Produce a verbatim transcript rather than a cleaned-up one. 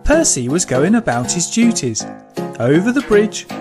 Percy was going about his duties. Over the bridge